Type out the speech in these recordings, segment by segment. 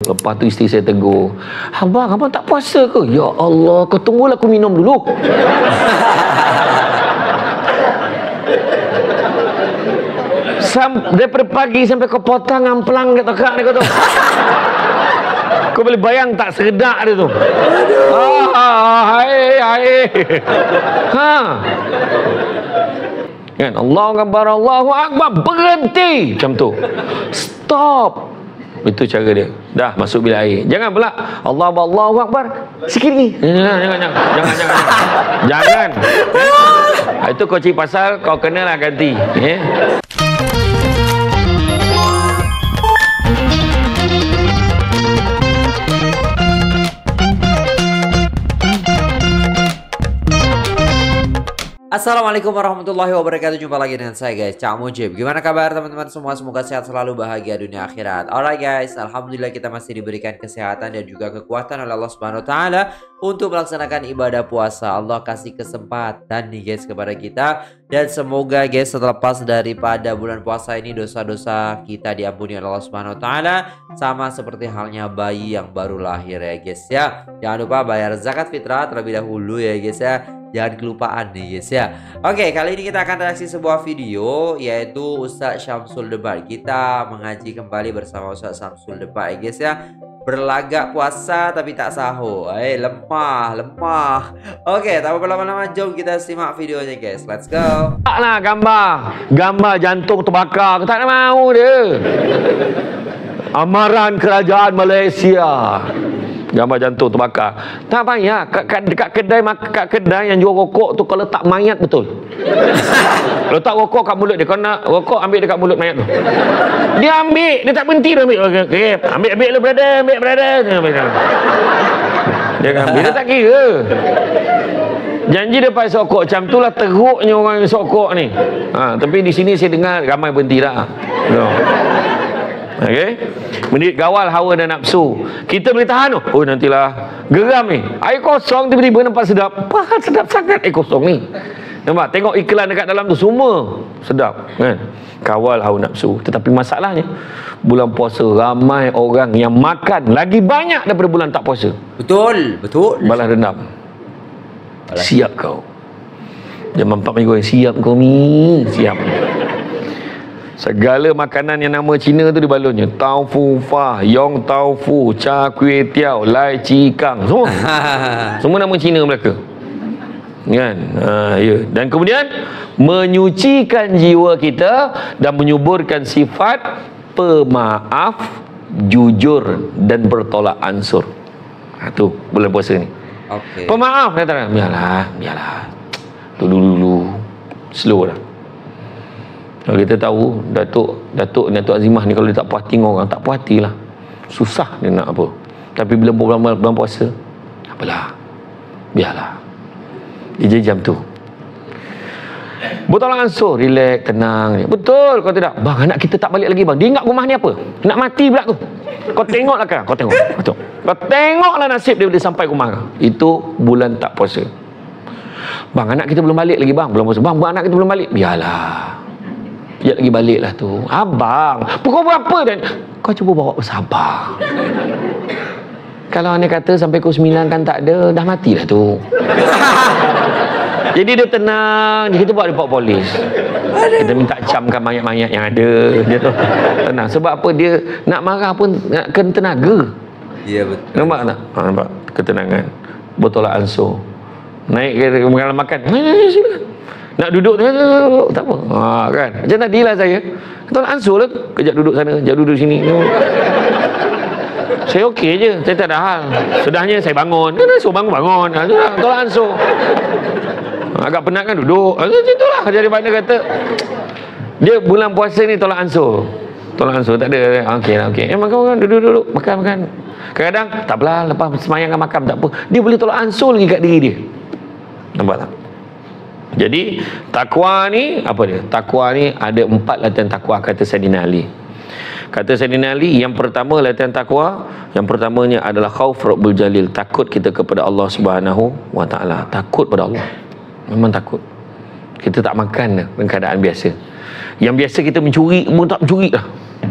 Lepas tu isteri saya tegur, abang tak puasa ke? Ya Allah, kau tunggulah aku minum dulu. Daripada pagi sampai kau potong amplang kat tekak ni kau tu. Kau boleh bayang tak seredak dia tu. Hai. Kan, Allahu Akbar, berhenti macam tu. Stop. Itu cara dia. Dah masuk bilik air. Jangan pula Allahu Akbar sikit lagi. Jangan. Itu kau cik pasal kau kenalah ganti. Assalamualaikum warahmatullahi wabarakatuh. Jumpa lagi dengan saya guys, Cak Mujib. Gimana kabar teman-teman semua? Semoga sehat selalu, bahagia dunia akhirat. Alright guys, alhamdulillah kita masih diberikan kesehatan dan juga kekuatan oleh Allah Subhanahu wa taala untuk melaksanakan ibadah puasa. Allah kasih kesempatan nih guys kepada kita, dan semoga guys terlepas daripada bulan puasa ini dosa-dosa kita diampuni oleh Allah Subhanahu wa taala, sama seperti halnya bayi yang baru lahir ya guys ya. Jangan lupa bayar zakat fitrah terlebih dahulu ya guys ya. Jangan kelupaan nih guys ya. Oke, kali ini kita akan reaksi sebuah video, yaitu Ustaz Syamsul Debat. Kita mengaji kembali bersama Ustaz Syamsul Debat ya guys ya. Berlagak puasa tapi tak sahur. Lemah. Oke, tanpa berlama-lama jom kita simak videonya guys. Let's go. Taklah gambar jantung terbakar. Tak nak mau dia. Amaran kerajaan Malaysia. Gambar jantung terbakar. Tak payah. Dekat kedai yang jual rokok tu kau letak mayat betul. Letak rokok kat mulut dia. Kau nak rokok, ambil dekat mulut mayat tu. Dia ambil. Dia tak berhenti dia ambil. Okay. Ambil lu brother. Ambil. Dia ambil. Dia tak kira. Janji dia pakai sokok macam tu lah teruknya orang yang sokok ni. Tapi di sini saya dengar ramai berhenti dah. Okey. Menit gawal hawa dan nafsu. Kita boleh tahan tu. Oh nantilah geram ni. Air kosong tiba-tiba nampak sedap. Sedap sangat air kosong ni. Nampak? Tengok iklan dekat dalam tu semua sedap kan. Kawal hawa nafsu. Tetapi masalahnya bulan puasa ramai orang yang makan lagi banyak daripada bulan tak puasa. Betul. Balas dendam. Siap kau. Jangan mampak goreng. Siap kau ni. Siap. Segala makanan yang nama Cina tu dibalutnya. Taufu fa, yong taufu, cha kuih tiao, lai chi kang. Semua nama Cina mereka. Kan? Ya. Dan kemudian menyucikan jiwa kita dan menyuburkan sifat pemaaf, jujur dan bertolak ansur. Tu bulan puasa ni. Okay. Pemaaf kata, biarlah. Tu dulu. Slow dah. Kalau kita tahu Datuk Azimah ni kalau dia tak puas hati orang, tak puas hati lah. Susah dia nak apa. Tapi bila bulan puasa, apalah, biarlah. Dia jadi jam tu. Bertolak ansur, relax, tenang. Betul kau tidak? Bang, anak kita tak balik lagi bang. Dia ingat rumah ni apa? Nak mati pula tu. Kau tengoklah kan? Kau tengoklah nasib dia bila sampai rumah kau. Itu bulan tak puasa. Bang, anak kita belum balik lagi bang. Belum puasa. Bang, anak kita belum balik. Biarlah. Sekejap lagi balik lah tu. Abang, pukul berapa dan kau cuba bawa bersabar. Kalau anda kata sampai pukul 9 kan tak ada, dah matilah tu. Jadi dia tenang. Kita buat report polis. Kita minta camkan mayat-mayat yang ada. Dia tu tenang. Sebab apa, dia nak marah pun nak kena tenaga. Ya betul. Nampak tak? Nampak ketenangan. Bertolak ansur. Naik ke makan. Silakan. Nak duduk tak apa. Kan. Macam tadilah saya. Tolak ansur lah. Kejap duduk sana, kejap duduk sini. Saya okey je. Saya tak ada hal. Sudahnya saya bangun. Suruh bangun. Tolak ansur. Agak penat kan duduk. Itulah. Jadi mana kata dia bulan puasa ni tolak ansur. Tolak ansur tak ada. Okey. Makan duduk. Makan. Kadang-kadang tak apalah, lepas semayang makan tak apa. Dia boleh tolak ansur lagi kat diri dia. Nampak tak? Jadi takwa ni apa dia? Takwa ni ada 4 latihan takwa kata Sayyidina Ali. Kata Sayyidina Ali, yang pertama latihan takwa, yang pertamanya adalah khauf Rabbul Jalil, takut kita kepada Allah Subhanahu wa taala. Takut pada Allah. Memang takut. Kita tak makan dalam keadaan biasa. Yang biasa kita mencuri pun tak mencuri dah.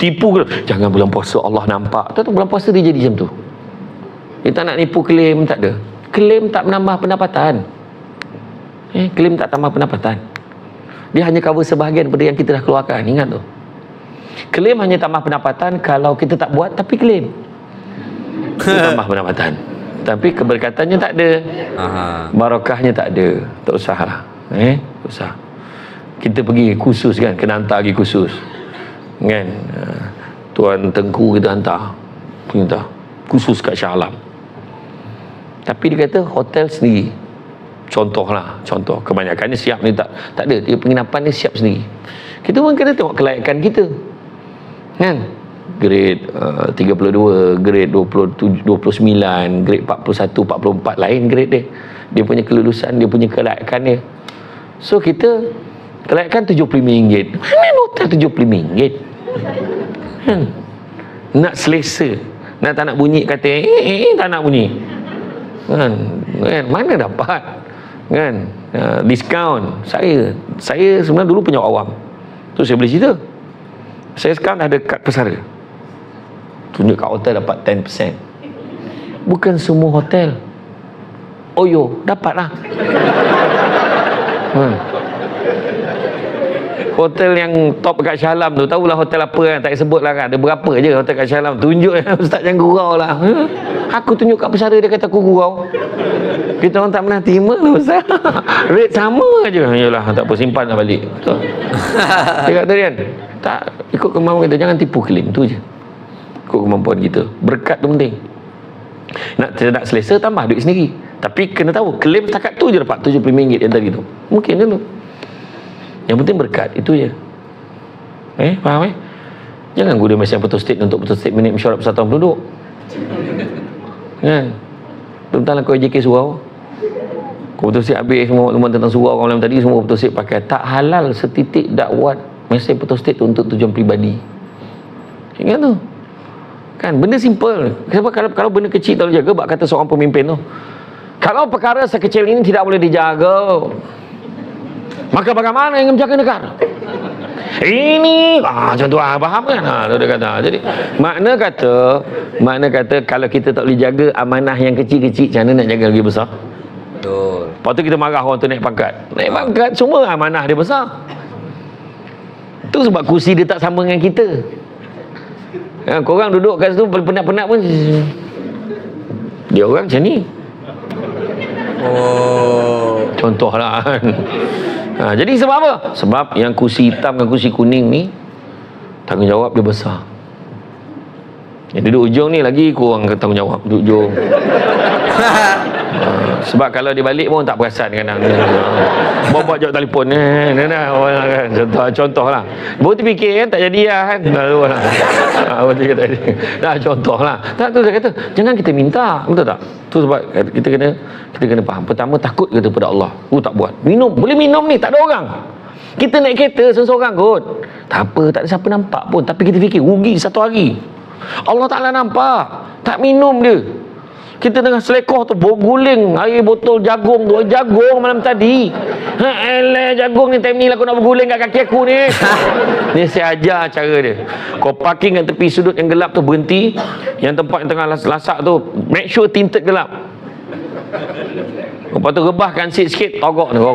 tipu ke? Jangan bulan puasa Allah nampak. Tahu bulan puasa dia jadi macam tu. Dia tak nak nipu klaim, tak ada. Klaim tak menambah pendapatan. Klaim tak tambah pendapatan. Dia hanya cover sebahagian daripada yang kita dah keluarkan. Ingat tu. Klaim hanya tambah pendapatan kalau kita tak buat tapi klaim. Tambah pendapatan. Tapi keberkatannya tak ada. Barakahnya tak ada. Tak usah lah. Tak usah. Kita pergi khusus kan, kena hantar pergi khusus. Kan? Tuan Tengku kita hantar. Hantar. Khusus kat Shah Alam. Tapi dia kata hotel sendiri. Contohlah, contoh. Kebanyakannya siap ni tak ada. Dia penginapan dia siap sendiri. Kita pun kena tengok kelayakan kita. Kan? Grade 32, grade 27, 29, grade 41, 44 lain grade dia. Dia punya kelulusan, dia punya kelayakan dia. So kita kelayakan RM75. Mana hotel RM75? Kan? Nak selesa. Nak tak nak bunyi kata tak nak bunyi. Kan? Mana dapat? Kan? Diskaun. Saya sebenarnya dulu penyok awam. Tu saya boleh cerita. Saya sekarang dah ada kad pesara. Tunjuk kat hotel dapat 10%. Bukan semua hotel. Oh yo, dapatlah. Hotel yang top kat Shah Alam tu, tahulah hotel apa kan, tak sebut lah kan. Ada berapa je hotel kat Shah Alam. Tunjuk Ustaz jangan gurau lah. Aku tunjuk kat pesara dia kata aku gurau. Kita orang tak pernah terima lah Ustaz. Rate sama je. Yalah, tak apa, simpan dah balik. Betul. Dia kata Rian, tak ikut kemampuan kita, jangan tipu klaim tu je. Ikut kemampuan kita. Berkat tu penting. Nak selesa tambah duit sendiri. Tapi kena tahu klaim setakat tu je dapat RM75 yang tadi tu. Mungkin dulu. Yang penting berkat itu je. Faham Jangan guna mesin Putus State untuk Putus State minit mesyuarat persatuan penduduk. Kan? Tentang kau JK surau. Kau Putus State habis semua maklumat tentang surau kau malam tadi, semua Putus State pakai. Tak halal setitik dakwat mesin Putus State untuk tujuan peribadi. Ingat tu. Kan? Benda simple. Sebab kalau benda kecil tak boleh jaga, bak kata seorang pemimpin tu. Kalau perkara sekecil ini tidak boleh dijaga, maka bagaimana ingin menjaga negara? Ini macam tu faham kan? Dia kata. Jadi makna kata kalau kita tak boleh jaga amanah yang kecil-kecil, macam mana nak jaga lagi besar? Betul. Lepas tu kita marah orang tu naik pangkat. Naik pangkat semua amanah dia besar. Tu sebab kursi dia tak sama dengan kita. Korang duduk kat situ penat-penat pun dia orang macam ni. Contohlah kan. Jadi sebab apa? Sebab yang kursi hitam dan kursi kuning ni tanggungjawab dia besar. Yang duduk ujung ni lagi kurang tanggungjawab. Duduk ujung. Sebab kalau dia balik pun tak perasan kadang. Bawa jawab telefon kan. Contoh lah. Baru terfikir kan tak jadi lah kan. Dah contoh lah. Tak tu saya kata jangan kita minta. Betul tak? Tu sebab kita kena faham. Pertama takut kepada Allah. Tak buat. Minum. Boleh minum ni. Tak ada orang. Kita naik kereta seorang kot. Tak apa. Tak ada siapa nampak pun. Tapi kita fikir rugi satu hari. Allah Ta'ala nampak. Tak minum dia. Kita tengah selekoh tu berguling air botol jagung tu. Jagung malam tadi. Elah jagung ni time ni lah aku nak berguling kat kaki aku ni. Ni saya ajar cara dia. Kau parking kat tepi sudut yang gelap tu, berhenti. Yang tempat yang tengah lasak tu, make sure tinted gelap. Lepas tu rebahkan sikit-sikit, togok ni.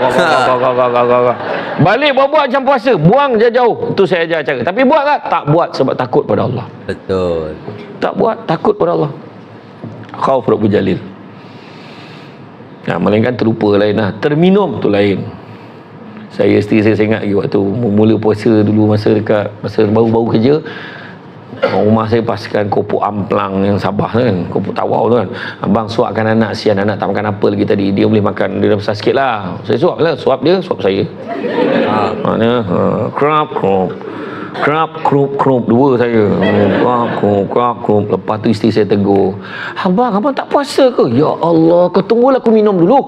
Balik buat macam puasa, buang jauh-jauh. Itu saya ajar cara. Tapi buat tak? Tak buat sebab takut pada Allah. Betul. Tak buat takut pada Allah. Khauf Rabbul Jalil. Melainkan terlupa lain lah. Terminum tu lain. Isteri saya ingat lagi waktu mula puasa dulu, masa baru-baru kerja, rumah saya paskan kopok amplang yang Sabah tu kan, kopok tawau tu kan. Abang suapkan anak, sian anak tak makan apa lagi tadi, dia boleh makan, dia dah besar sikit lah. Saya suap lah, suap dia, suap saya. Krap, krup, dua saya. Krap. Lepas tu isteri saya tegur. Abang tak puasa ke? Ya Allah, kau tunggulah aku minum dulu.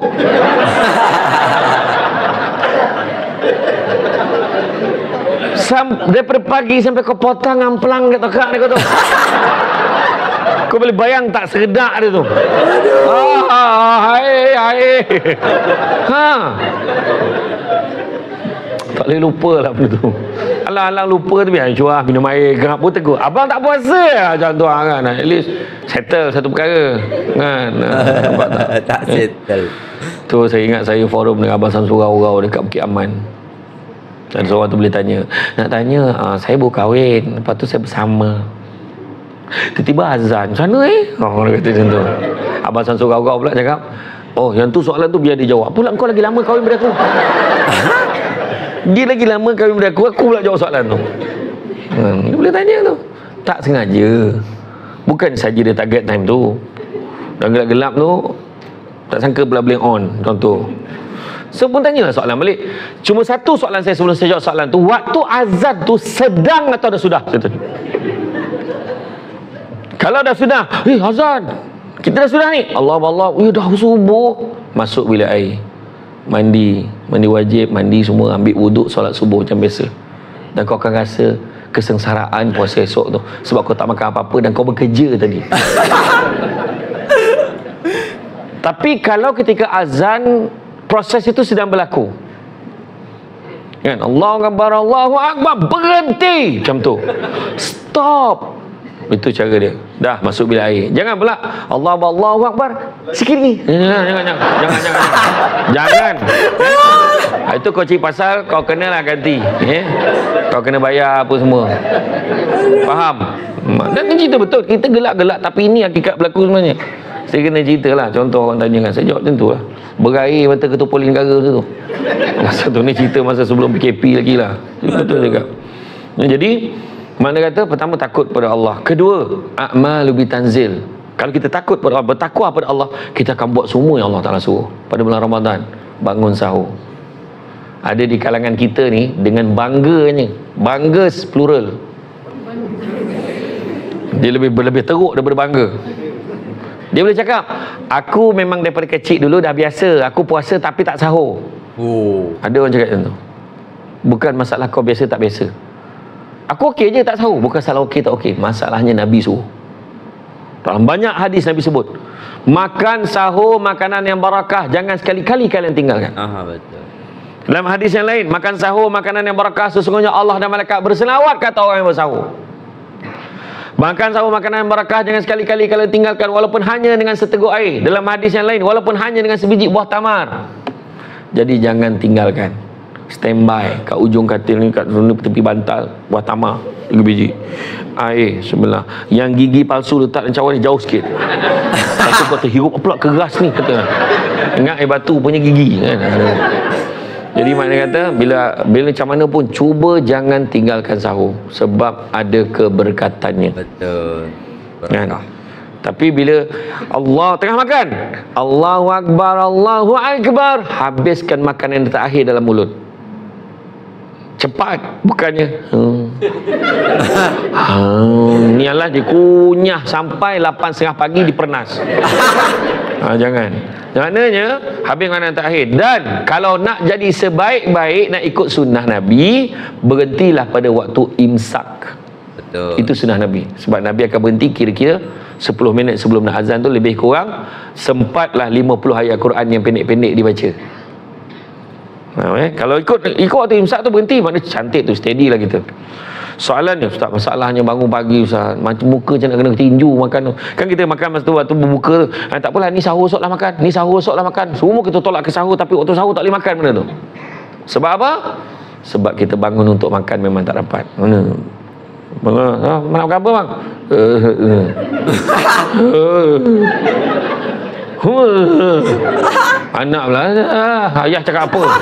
Daripada pagi sampai kau potong amplang kat tekak ni kau tu. Kau boleh bayang tak seredak dia tu. Hai. Tak boleh lupa lah benda tu. Alang-alang lupa tu biar curah minum air gerak pun tegur. Abang tak puasa lah macam tu kan. At least settle satu perkara kan. Nampak tak? Tak settle. Tu saya ingat saya forum dengan Abang Samsul Rau dekat Bukit Aman. Dan seorang tu boleh tanya. Nak tanya, saya baru kahwin. Lepas tu saya bersama. Tiba-tiba azan. Macam mana dia kata macam tu. Abang Samsul Rau pula cakap, oh yang tu soalan tu biar dia jawab. Pula kau lagi lama kahwin daripada aku. Dia lagi lama kahwin daripada aku pula jawab soalan tu. Dia boleh tanya tu. Tak sengaja. Bukan saja dia target time tu. Dan gelap-gelap tu tak sangka pula boleh on contoh. So pun tanyalah soalan balik. Cuma satu soalan saya sebelum saya jawab soalan tu, waktu azan tu sedang atau dah sudah? Kalau dah sudah, azan kita dah sudah ni, Allah dah subuh. Masuk bilik air, mandi wajib, mandi semua, ambil wuduk, solat subuh macam biasa. Dan kau akan rasa kesengsaraan puasa esok tu sebab kau tak makan apa-apa dan kau bekerja tadi. Tapi kalau ketika azan proses itu sedang berlaku kan, Allahu Akbar, berhenti macam tu, stop. Itu cara dia. Dah masuk bilik air. Jangan pula Allahu Akbar sikit ni. Jangan. Itu kau cik pasal kau kenalah ganti. Kau kena bayar apa semua. Faham? Dan cerita betul. Kita gelak-gelak tapi ini hakikat berlaku sebenarnya. Saya kena cerita lah. Contoh orang tanya kan, saya jawab macam tu lah. Berair mata ketua polis negara tu. Masa tu ni cerita masa sebelum PKP lagi lah. Betul juga. Jadi mana kata, pertama takut pada Allah. Kedua, a'malu bitanzil. Kalau kita takut pada Allah, bertakwa pada Allah, kita akan buat semua yang Allah Ta'ala suruh. Pada bulan Ramadan, bangun sahur. Ada di kalangan kita ni, dengan bangganya, bangga plural. Dia lebih teruk daripada bangga. Dia boleh cakap, aku memang daripada kecil dulu dah biasa, aku puasa tapi tak sahur. Ada orang cakap macam tu. Bukan masalah kau biasa tak biasa. Aku okey je tak sahur. Bukan salah okey tak okey. Masalahnya Nabi suruh. Dalam banyak hadis Nabi sebut, makan sahur makanan yang barakah, jangan sekali-kali kalian tinggalkan. Betul. Dalam hadis yang lain, makan sahur makanan yang barakah, sesungguhnya Allah dan malaikat berselawat kata orang yang bersahur. Makan sahur makanan yang barakah, jangan sekali-kali kalian tinggalkan walaupun hanya dengan seteguk air. Dalam hadis yang lain, walaupun hanya dengan sebiji buah tamar. Jadi jangan tinggalkan. Standby kat ujung katil ni, kat tepi bantal, buah tamar 3 biji, air sebelah. Yang gigi palsu letak dalam cawan ni jauh sikit. Satu kata hirup pula keras ni kata. Ingat air batu punya gigi kan. Jadi maknanya kata bila macam mana pun cuba jangan tinggalkan sahur sebab ada keberkatannya. Betul. Kan? Tapi bila Allah tengah makan, Allahu Akbar, habiskan makanan yang terakhir dalam mulut. Cepat, bukannya ni adalah dikunyah sampai 8.30 pagi dipernas. Jangan. Maknanya habis makanan terakhir. Dan kalau nak jadi sebaik-baik, nak ikut sunnah Nabi, berhentilah pada waktu imsak. Betul. Itu sunnah Nabi. Sebab Nabi akan berhenti kira-kira 10 minit sebelum nak azan tu, lebih kurang sempatlah 50 ayat Quran yang pendek-pendek dibaca. Kalau ikut waktu imsak tu berhenti, maknanya cantik tu, steady lah kita. Soalannya Ustaz, masalahnya bangun pagi Ustaz, macam muka macam nak kena tinju makan tu. Kan kita makan masa tu waktu berbuka tu, tak apalah, ni sahur esok lah makan, ni sahur esok lah makan. Semua kita tolak ke sahur, tapi waktu sahur tak boleh makan benda tu. Sebab apa? Sebab kita bangun untuk makan memang tak dapat. Mana? Nak makan apa bang? Anak pula, ayah cakap apa?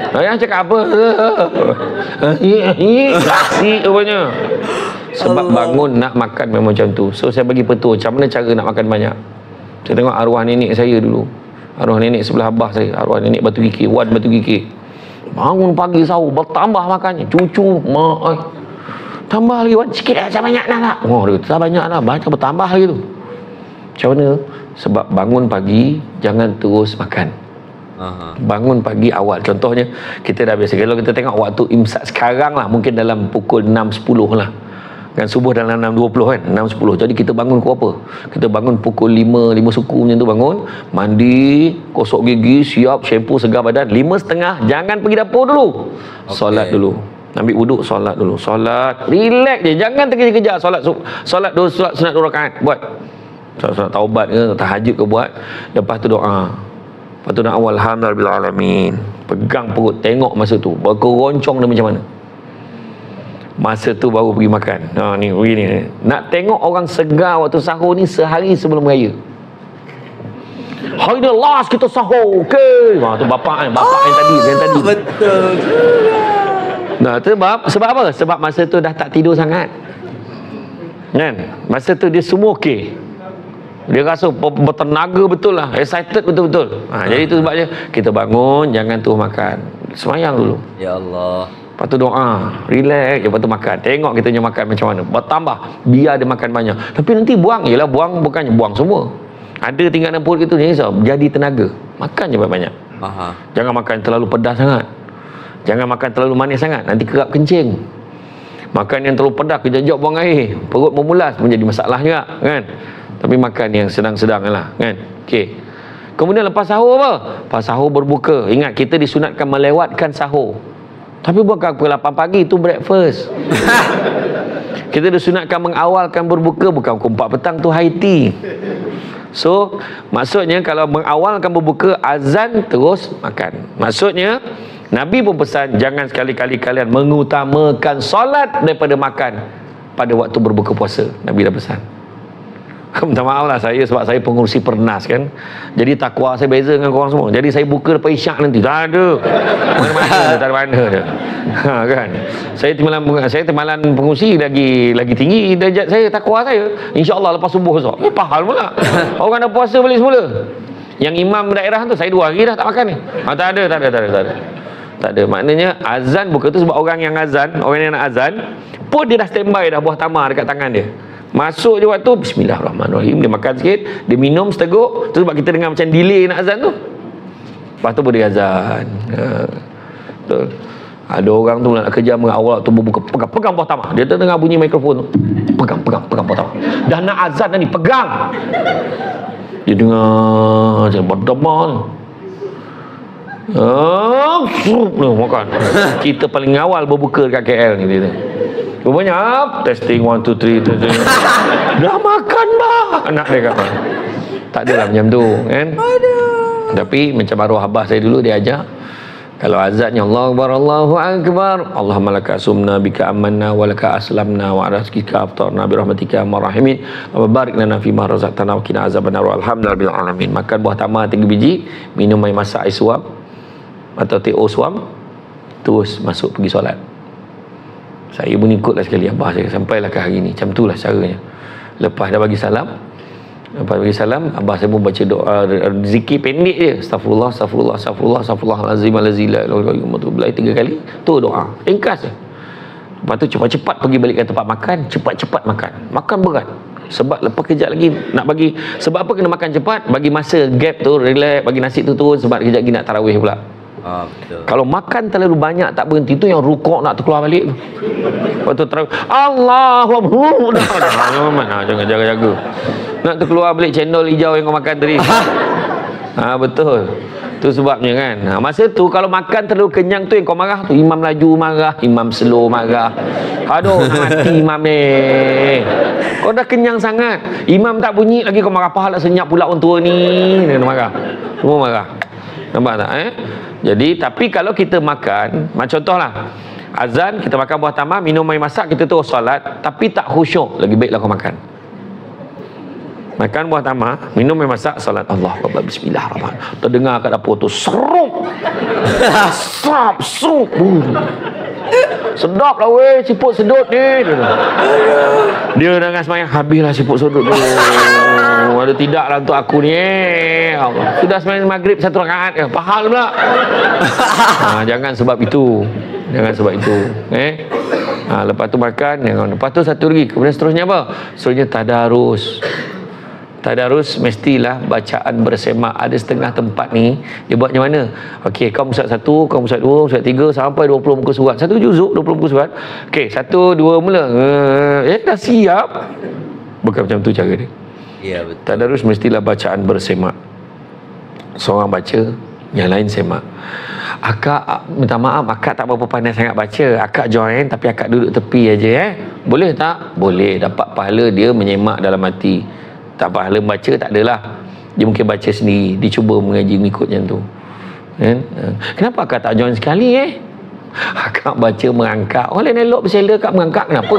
Gasik rupanya. Sebab bangun nak makan memang macam tu. So saya bagi petua macam mana cara nak makan banyak. Saya tengok arwah nenek saya dulu, arwah nenek sebelah abah saya, arwah nenek Batu Kikir, Wan Batu Kikir. Bangun pagi sahur, bertambah makannya. Cucu mak tambah lagi, Wan sikit dah, banyak dah tak? Oh dia kata banyak dah, baca bertambah lagi tu. Macam mana? Sebab bangun pagi jangan terus makan. Bangun pagi awal. Contohnya kita dah biasa, kalau kita tengok waktu imsak sekarang lah, mungkin dalam pukul 6-10 lah. Kan subuh dalam 6.20 kan, 6.10. Jadi kita bangun pukul apa? Kita bangun pukul 5 suku macam tu bangun, mandi, gosok gigi, siap, shampoo, segar badan. 5.30 jangan pergi dapur dulu. Solat dulu. Ambil wuduk, solat dulu. Solat, relax je, jangan terkejar-kejar. Solat sunat 2 rakaat buat. Solat taubat ke, tahajud ke buat. Lepas tu doa. Lepas tu doa alhamdulillah alamin. Pegang perut, tengok masa tu berkeroncong dia macam mana. Masa tu baru pergi makan. Ni begini. Nak tengok orang segar waktu sahur ni sehari sebelum raya. Hari ni last kita sahur. Okey. Tu bapak yang tadi. Betul. Nah, tu sebab apa? Sebab masa tu dah tak tidur sangat. Kan? Masa tu dia semua okey. Dia rasa bertenaga betul lah. Excited betul-betul. Jadi tu sebabnya kita bangun, jangan tu makan. Semayang dulu. Ya Allah. Lepas tu doa, relax, lepas tu makan. Tengok kita punya makan macam mana. Bertambah, biar dia makan banyak. Tapi nanti buang, yelah buang bukannya buang semua. Ada tinggal dalam perut kita ni, jadi tenaga. Makan je banyak-banyak. Jangan makan terlalu pedas sangat. Jangan makan terlalu manis sangat, nanti kerap kencing. Makan yang terlalu pedas, kejap-kejap buang air. Perut memulas, menjadi masalah juga, kan? Tapi makan yang sedang-sedang lah, kan? Okey. Kemudian lepas sahur apa? Lepas sahur berbuka. Ingat, kita disunatkan melewatkan sahur. Tapi bukan pukul 8 pagi, itu breakfast. Kita disunatkan mengawalkan berbuka, bukan pukul 4 petang, tu high tea. So, maksudnya kalau mengawalkan berbuka, azan terus makan. Maksudnya, Nabi pun pesan, jangan sekali-kali kalian mengutamakan solat daripada makan pada waktu berbuka puasa. Nabi dah pesan. Minta maaf lah saya, sebab saya pengurusi pernas kan. Jadi takwa saya beza dengan korang semua. Jadi saya buka lepas isyak nanti. Tak ada. Mana-mana, tak ada mana dia. Kan. Saya timbalan pengurusi lagi tinggi darjat saya, takwa saya. InsyaAllah lepas subuh esok. Pahal pula. Orang dah puasa balik semula. Yang imam daerah tu, saya 2 hari dah tak makan ni. Tak ada. Maknanya azan buka tu sebab orang yang nak azan pun dia dah standby dah buah tamar dekat tangan dia. Masuk je waktu, bismillahirrahmanirrahim, dia makan sikit, dia minum seteguk. Tu sebab kita dengar macam delay nak azan tu. Lepas tu boleh azan. Betul. Ada orang tu nak kerja mengawal tu berbuka, pegang buah tamar. Dia tengah bunyi mikrofon tu. Pegang buah tamar. Dah nak azan dah ni, pegang. Dia dengar macam berdamar tu. Makan. Kita paling awal berbuka dekat KL ni dia. Rupanya testing 1 2 3 testing. Dah makan bah anak dia kat mana. Tak adalah macam tu kan. Tapi macam arwah abah saya dulu dia ajar, kalau azannya Allahu akbar, Allahumma laka asumna bika amanna wa laka aslamna wa ala rizqika aftarna bi rahmatika ya marhamin wa barik lana fi ma razaqtana wa qina azabannar alhamdulillah alamin. Makan buah tamar 3 biji, minum air masak air suam atau teh suam, terus masuk pergi solat. Saya pun ikutlah sekali abah saya sampailah ke hari ni. Macam itulah caranya. Lepas dah bagi salam, abah saya pun baca doa zikir pendek je. Astagfirullahalazim alazila 3 kali. Tu doa. Ringkas je. Lepas tu cepat-cepat pergi balik ke tempat makan, cepat-cepat makan. Makan berat. Sebab lepas kejap lagi nak bagi, sebab apa kena makan cepat? Bagi masa gap tu relax, bagi nasi tu turun sebab kejap lagi nak tarawih pula. Betul. Kalau makan terlalu banyak tak berhenti, tu yang rukuk nak terkeluar balik tu. Lepas tu terawih Allahu Akbar. Jangan jaga-jaga. Nak terkeluar balik cendol hijau yang kau makan tadi. Betul. Tu sebabnya kan. Masa tu kalau makan terlalu kenyang tu yang kau marah tu, imam laju marah, imam slow marah. Aduh, nak mati imam ni. Kau dah kenyang sangat, imam tak bunyi lagi kau marah, pahala senyap pula orang tua ni. Dia marah. Semua marah. Nampak tak Jadi tapi kalau kita makan, macam contohlah azan, kita makan buah tamar, minum air masak, kita terus solat tapi tak khusyuk, lagi baiklah kau makan. Makan buah tamar, minum air masak, solat Allah Akbar, bismillahirrahmanirrahim. Terdengar kat dapur tu serup. Serup. Sedap lah weh, siput sedut ni. Dia dengan semayang, habislah siput sedut tu. Ada tidak lah untuk aku ni. Allah. Sudah semayang maghrib 1 rakaat. Pahal pula. Jangan sebab itu. Lepas tu makan. Lepas tu satu lagi. Kemudian seterusnya apa? Seterusnya tadarus. tadarus mestilah bacaan bersemak. Ada setengah tempat ni dia buat macam mana? Okey, kau musat 1, kau musat 2, musat 3 sampai 20 muka surat. Satu juzuk 20 muka surat. Okey, 1 2 mula. Dah siap. Bukan macam tu cara dia. Ya, betul. Tadarus mestilah bacaan bersemak. Seorang baca, yang lain semak. Akak minta maaf, akak tak berapa pandai sangat baca. Akak join tapi akak duduk tepi aja Boleh tak? Boleh. Dapat pahala dia menyemak dalam hati. Tak pahala baca tak adalah. Dia mungkin baca sendiri, dia cuba mengaji mengikut macam tu. Kan? Kenapa akak tak join sekali Akak baca merangkak. Orang lain elok bersela, akak merangkak kenapa?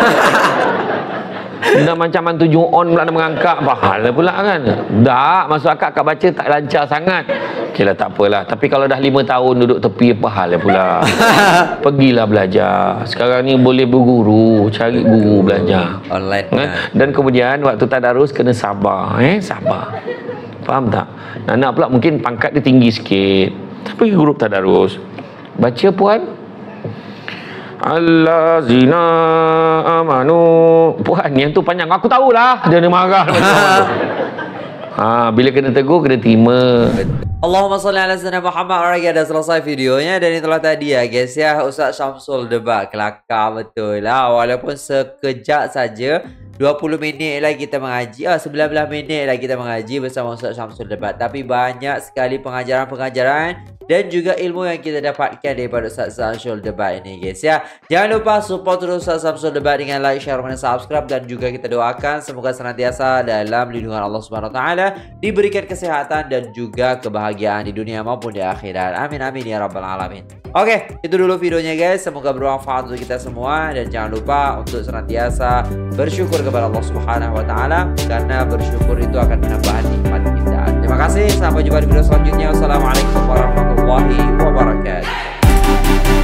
Dah macam mantu on pula nak mengangkat pahala pula kan. Tak, maksud akak baca tak lancar sangat. Okeylah, tak apalah. Tapi kalau dah 5 tahun duduk tepi, pahala pula. Pergilah belajar. Sekarang ni boleh berguru, cari guru belajar online kan? Dan kemudian waktu tadarus kena sabar. Sabar. Faham tak? Anak pula mungkin pangkat dia tinggi sikit, tapi grup tadarus baca puan allazina amanu. Puan yang tu panjang, aku tahulah dia ni marah. Bila kena tegur kena terima. Allahumma salli ala sayyidina Muhammad. Alright guys, dah selesai videonya dan itulah tadi ya guys ya, Ustaz Syamsul debat kelakar betul lah. Walaupun sekejap saja, 20 minit lagi kita mengaji, 19 minit lagi kita mengaji bersama Ustaz Syamsul debat, tapi banyak sekali pengajaran-pengajaran dan juga ilmu yang kita dapatkan daripada Ustaz Syamsul debat ini guys ya. Jangan lupa support terus Ustaz Syamsul debat dengan like, share, dan subscribe, dan juga kita doakan semoga senantiasa dalam lindungan Allah Subhanahu wa taala, diberikan kesehatan dan juga kebahagiaan di dunia maupun di akhirat. Amin amin ya rabbal alamin. Oke, itu dulu videonya guys. Semoga bermanfaat untuk kita semua dan jangan lupa untuk senantiasa bersyukur kepada Allah Subhanahu wa taala, karena bersyukur itu akan menambah nikmat kita. Terima kasih, sampai jumpa di video selanjutnya. Wassalamualaikum warahmatullahi wabarakatuh.